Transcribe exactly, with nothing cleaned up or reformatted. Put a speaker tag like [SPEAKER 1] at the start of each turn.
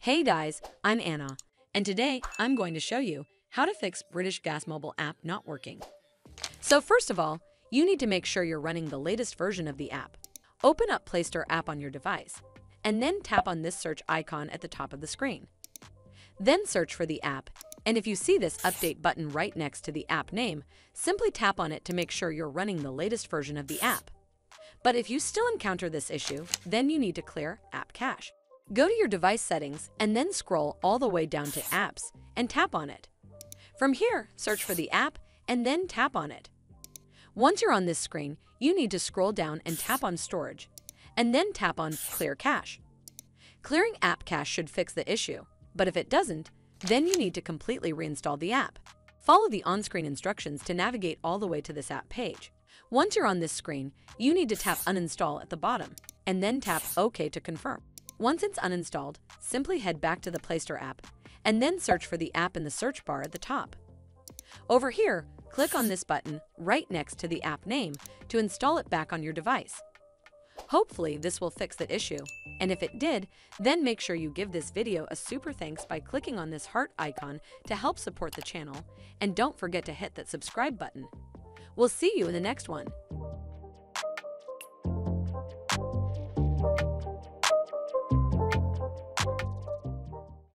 [SPEAKER 1] Hey guys, I'm Anna, and today I'm going to show you how to fix British Gas mobile app not working. So first of all, you need to make sure you're running the latest version of the app. Open up Play Store app on your device, and then tap on this search icon at the top of the screen. Then search for the app, and if you see this update button right next to the app name, simply tap on it to make sure you're running the latest version of the app. But if you still encounter this issue, then you need to clear app cache. Go to your device settings and then scroll all the way down to Apps and tap on it. From here, search for the app and then tap on it. Once you're on this screen, you need to scroll down and tap on Storage, and then tap on Clear Cache. Clearing app cache should fix the issue, but if it doesn't, then you need to completely reinstall the app. Follow the on-screen instructions to navigate all the way to this app page. Once you're on this screen, you need to tap Uninstall at the bottom, and then tap OK to confirm. Once it's uninstalled, simply head back to the Play Store app, and then search for the app in the search bar at the top. Over here, click on this button right next to the app name to install it back on your device. Hopefully this will fix the issue, and if it did, then make sure you give this video a super thanks by clicking on this heart icon to help support the channel, and don't forget to hit that subscribe button. We'll see you in the next one.